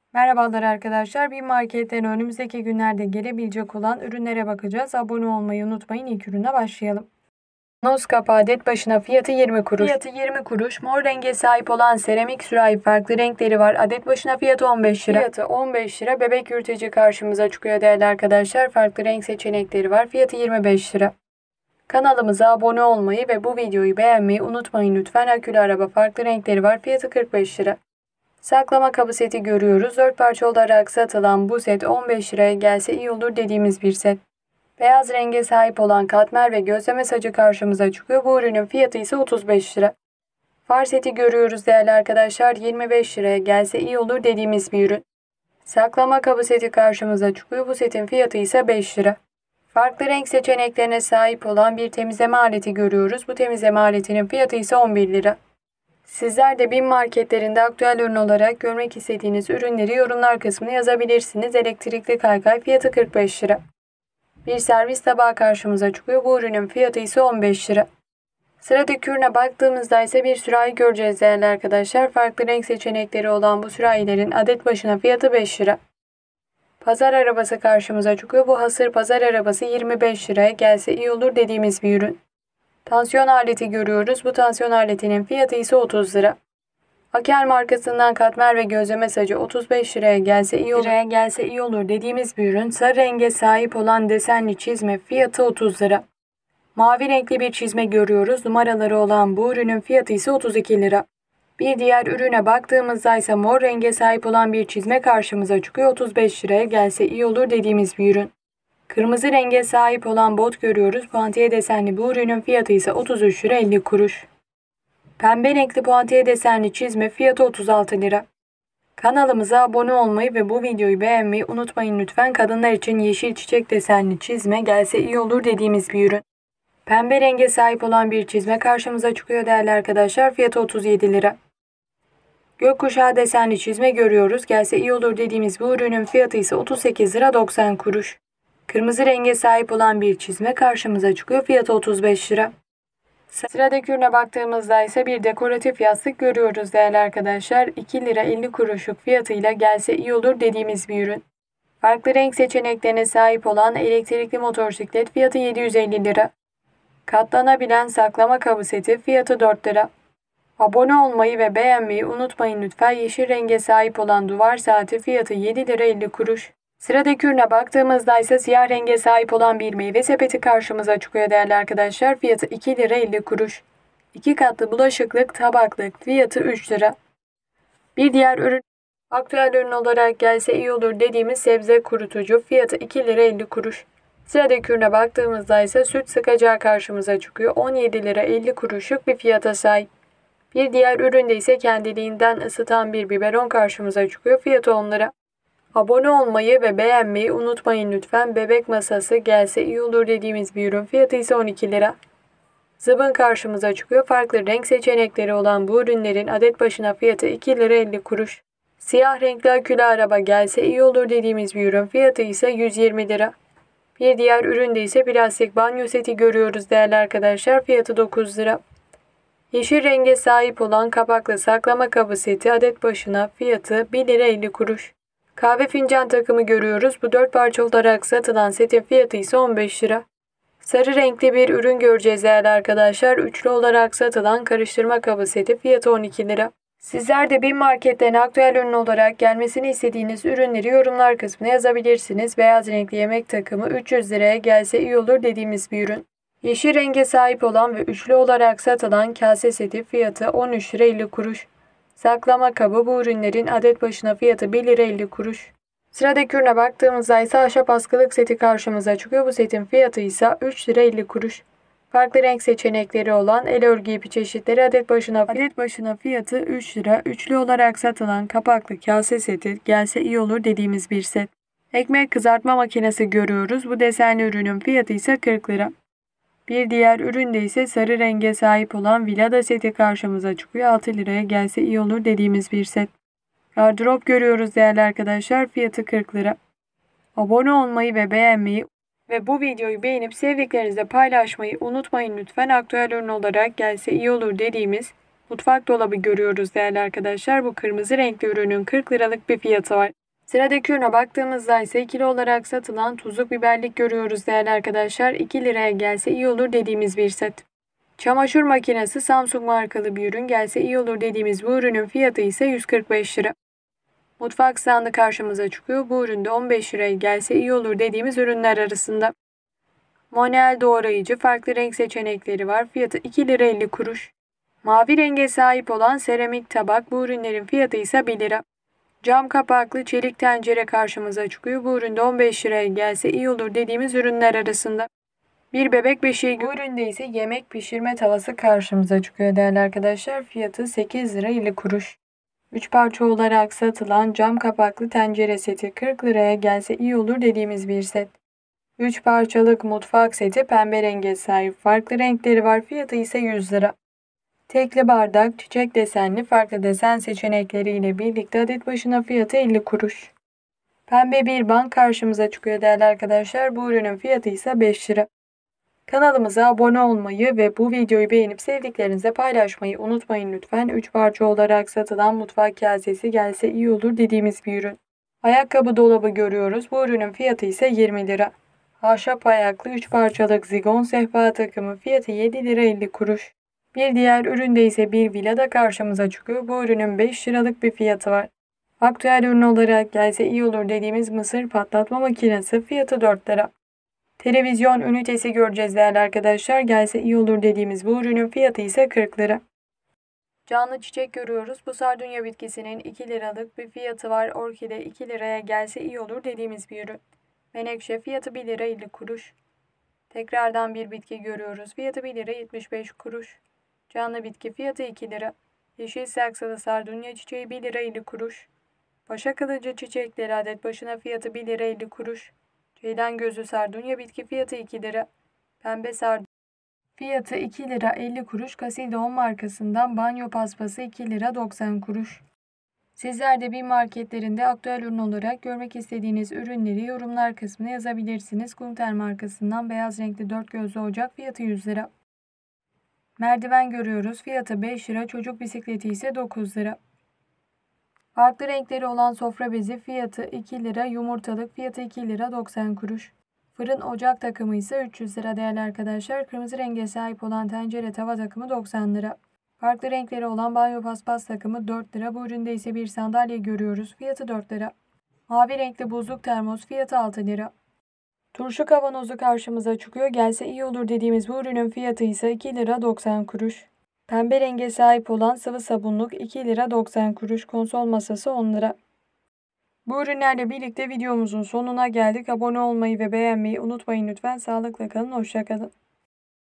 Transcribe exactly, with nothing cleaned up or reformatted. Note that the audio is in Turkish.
Merhabalar arkadaşlar. Bir marketten önümüzdeki günlerde gelebilecek olan ürünlere bakacağız. Abone olmayı unutmayın. İlk ürüne başlayalım. Noz kapağı adet başına fiyatı yirmi kuruş. Fiyatı yirmi kuruş. Mor renge sahip olan seramik sürahi farklı renkleri var. Adet başına fiyatı on beş lira. Fiyatı on beş lira. Bebek yürütücü karşımıza çıkıyor değerli arkadaşlar. Farklı renk seçenekleri var. Fiyatı yirmi beş lira. Kanalımıza abone olmayı ve bu videoyu beğenmeyi unutmayın lütfen. Akülü araba farklı renkleri var. Fiyatı kırk beş lira. Saklama kabı seti görüyoruz. dört parça olarak satılan bu set on beş liraya gelse iyi olur dediğimiz bir set. Beyaz renge sahip olan katmer ve gözleme sacı karşımıza çıkıyor. Bu ürünün fiyatı ise otuz beş lira. Far seti görüyoruz değerli arkadaşlar. yirmi beş liraya gelse iyi olur dediğimiz bir ürün. Saklama kabı seti karşımıza çıkıyor. Bu setin fiyatı ise beş lira. Farklı renk seçeneklerine sahip olan bir temizleme aleti görüyoruz. Bu temizleme aletinin fiyatı ise on bir lira. Sizler de BİM marketlerinde aktüel ürün olarak görmek istediğiniz ürünleri yorumlar kısmına yazabilirsiniz. Elektrikli kaykay fiyatı kırk beş lira. Bir servis tabağı karşımıza çıkıyor. Bu ürünün fiyatı ise on beş lira. Sıradaki ürüne baktığımızda ise bir sürahi göreceğiz değerli arkadaşlar. Farklı renk seçenekleri olan bu sürahilerin adet başına fiyatı beş lira. Pazar arabası karşımıza çıkıyor. Bu hasır pazar arabası yirmi beş liraya gelse iyi olur dediğimiz bir ürün. Tansiyon aleti görüyoruz. Bu tansiyon aletinin fiyatı ise otuz lira. Akel markasından katmer ve gözleme sacı otuz beş liraya gelse iyi olur. Liraya gelse iyi olur dediğimiz bir ürün. Sarı renge sahip olan desenli çizme fiyatı otuz lira. Mavi renkli bir çizme görüyoruz. Numaraları olan bu ürünün fiyatı ise otuz iki lira. Bir diğer ürüne baktığımızda ise mor renge sahip olan bir çizme karşımıza çıkıyor. otuz beş liraya gelse iyi olur dediğimiz bir ürün. Kırmızı renge sahip olan bot görüyoruz. Puantiye desenli bu ürünün fiyatı ise otuz üç lira elli kuruş. Pembe renkli puantiye desenli çizme fiyatı otuz altı lira. Kanalımıza abone olmayı ve bu videoyu beğenmeyi unutmayın lütfen. Kadınlar için yeşil çiçek desenli çizme gelse iyi olur dediğimiz bir ürün. Pembe renge sahip olan bir çizme karşımıza çıkıyor değerli arkadaşlar. Fiyatı otuz yedi lira. Gökkuşağı desenli çizme görüyoruz. Gelse iyi olur dediğimiz bu ürünün fiyatı ise otuz sekiz lira doksan kuruş. Kırmızı renge sahip olan bir çizme karşımıza çıkıyor. Fiyatı otuz beş lira. Sıradaki ürüne baktığımızda ise bir dekoratif yastık görüyoruz değerli arkadaşlar. iki lira elli kuruşluk fiyatıyla gelse iyi olur dediğimiz bir ürün. Farklı renk seçeneklerine sahip olan elektrikli motosiklet fiyatı yedi yüz elli lira. Katlanabilen saklama kabı seti fiyatı dört lira. Abone olmayı ve beğenmeyi unutmayın lütfen. Yeşil renge sahip olan duvar saati fiyatı yedi lira elli kuruş. Sıradaki ürüne baktığımızda ise siyah renge sahip olan bir meyve sepeti karşımıza çıkıyor değerli arkadaşlar. Fiyatı iki lira elli kuruş. iki katlı bulaşıklık tabaklık fiyatı üç lira. Bir diğer ürün aktüel ürün olarak gelse iyi olur dediğimiz sebze kurutucu fiyatı iki lira elli kuruş. Sıradaki ürüne baktığımızda ise süt sıkacağı karşımıza çıkıyor. on yedi lira elli kuruşluk bir fiyata sahip. Bir diğer üründe ise kendiliğinden ısıtan bir biberon karşımıza çıkıyor. Fiyatı on lira. Abone olmayı ve beğenmeyi unutmayın lütfen. Bebek masası gelse iyi olur dediğimiz bir ürün. Fiyatı ise on iki lira. Zıbın karşımıza çıkıyor. Farklı renk seçenekleri olan bu ürünlerin adet başına fiyatı iki lira elli kuruş. Siyah renkli akülü araba gelse iyi olur dediğimiz bir ürün. Fiyatı ise yüz yirmi lira. Bir diğer üründe ise plastik banyo seti görüyoruz değerli arkadaşlar. Fiyatı dokuz lira. Yeşil renge sahip olan kapaklı saklama kabı seti adet başına fiyatı bir lira elli kuruş. Kahve fincan takımı görüyoruz. Bu dört parça olarak satılan setin fiyatı ise on beş lira. Sarı renkli bir ürün göreceğiz değerli arkadaşlar. Üçlü olarak satılan karıştırma kabı seti fiyatı on iki lira. Sizler de BİM marketten aktüel ürün olarak gelmesini istediğiniz ürünleri yorumlar kısmına yazabilirsiniz. Beyaz renkli yemek takımı üç yüz liraya gelse iyi olur dediğimiz bir ürün. Yeşil renge sahip olan ve üçlü olarak satılan kase seti fiyatı on üç lira elli kuruş. Saklama kabı bu ürünlerin adet başına fiyatı bir lira elli kuruş. Sıradaki ürüne baktığımızda ise ahşap askılık seti karşımıza çıkıyor. Bu setin fiyatı ise üç lira elli kuruş. Farklı renk seçenekleri olan el örgü ipi çeşitleri adet başına adet başına fiyatı üç lira. Üçlü olarak satılan kapaklı kase seti gelse iyi olur dediğimiz bir set. Ekmek kızartma makinesi görüyoruz. Bu desenli ürünün fiyatı ise kırk lira. Bir diğer üründe ise sarı renge sahip olan Vilada seti karşımıza çıkıyor. altı liraya gelse iyi olur dediğimiz bir set. Gardırop görüyoruz değerli arkadaşlar. Fiyatı kırk lira. Abone olmayı ve beğenmeyi ve bu videoyu beğenip sevdiklerinizle paylaşmayı unutmayın lütfen. Aktüel ürün olarak gelse iyi olur dediğimiz mutfak dolabı görüyoruz değerli arkadaşlar. Bu kırmızı renkli ürünün kırk liralık bir fiyatı var. Sıradaki ürüne baktığımızda ise ikili olarak satılan tuzluk biberlik görüyoruz değerli arkadaşlar. iki liraya gelse iyi olur dediğimiz bir set. Çamaşır makinesi Samsung markalı bir ürün, gelse iyi olur dediğimiz bu ürünün fiyatı ise yüz kırk beş lira. Mutfak standı karşımıza çıkıyor. Bu üründe on beş liraya gelse iyi olur dediğimiz ürünler arasında. Manuel doğrayıcı, farklı renk seçenekleri var. Fiyatı iki lira elli kuruş. Mavi renge sahip olan seramik tabak, bu ürünlerin fiyatı ise bir lira. Cam kapaklı çelik tencere karşımıza çıkıyor. Bu üründe on beş liraya gelse iyi olur dediğimiz ürünler arasında. Bir bebek beşiği, bu üründe ise yemek pişirme tavası karşımıza çıkıyor değerli arkadaşlar. Fiyatı sekiz lira elli kuruş. üç parça olarak satılan cam kapaklı tencere seti kırk liraya gelse iyi olur dediğimiz bir set. üç parçalık mutfak seti pembe renge sahip, farklı renkleri var, fiyatı ise yüz lira. Tekli bardak, çiçek desenli, farklı desen seçenekleriyle birlikte adet başına fiyatı elli kuruş. Pembe bir bank karşımıza çıkıyor değerli arkadaşlar. Bu ürünün fiyatı ise beş lira. Kanalımıza abone olmayı ve bu videoyu beğenip sevdiklerinize paylaşmayı unutmayın lütfen. üç parça olarak satılan mutfak kasesi gelse iyi olur dediğimiz bir ürün. Ayakkabı dolabı görüyoruz. Bu ürünün fiyatı ise yirmi lira. Ahşap ayaklı üç parçalık zigon sehpa takımı, fiyatı yedi lira elli kuruş. Bir diğer üründe ise bir vilada karşımıza çıkıyor. Bu ürünün beş liralık bir fiyatı var. Aktüel ürün olarak gelse iyi olur dediğimiz mısır patlatma makinesi, fiyatı dört lira. Televizyon ünitesi göreceğiz değerli arkadaşlar. Gelse iyi olur dediğimiz bu ürünün fiyatı ise kırk lira. Canlı çiçek görüyoruz. Bu sardunya bitkisinin iki liralık bir fiyatı var. Orkide iki liraya gelse iyi olur dediğimiz bir ürün. Menekşe, fiyatı bir lira elli kuruş. Tekrardan bir bitki görüyoruz. Fiyatı bir lira yetmiş beş kuruş. Canlı bitki, fiyatı iki lira. Yeşil saksılı sardunya çiçeği bir lira elli kuruş. Paşa kılıcı çiçekleri adet başına fiyatı bir lira elli kuruş. Ceylan gözü sardunya bitki, fiyatı iki lira. Pembe sardunya fiyatı iki lira elli kuruş. Casilda markasından banyo paspası iki lira doksan kuruş. Sizler de bir marketlerinde aktüel ürün olarak görmek istediğiniz ürünleri yorumlar kısmına yazabilirsiniz. Gunter markasından beyaz renkli dört gözlü ocak, fiyatı yüz lira. Merdiven görüyoruz. Fiyatı beş lira. Çocuk bisikleti ise dokuz lira. Farklı renkleri olan sofra bezi, fiyatı iki lira. Yumurtalık, fiyatı iki lira doksan kuruş. Fırın ocak takımı ise üç yüz lira değerli arkadaşlar. Kırmızı renge sahip olan tencere tava takımı doksan lira. Farklı renkleri olan banyo paspas takımı dört lira. Bu üründe ise bir sandalye görüyoruz. Fiyatı dört lira. Mavi renkli buzluk termos, fiyatı altı lira. Turşu kavanozu karşımıza çıkıyor. Gelse iyi olur dediğimiz bu ürünün fiyatı ise iki lira doksan kuruş. Pembe renge sahip olan sıvı sabunluk iki lira doksan kuruş. Konsol masası on lira. Bu ürünlerle birlikte videomuzun sonuna geldik. Abone olmayı ve beğenmeyi unutmayın lütfen. Sağlıkla kalın, hoşça kalın.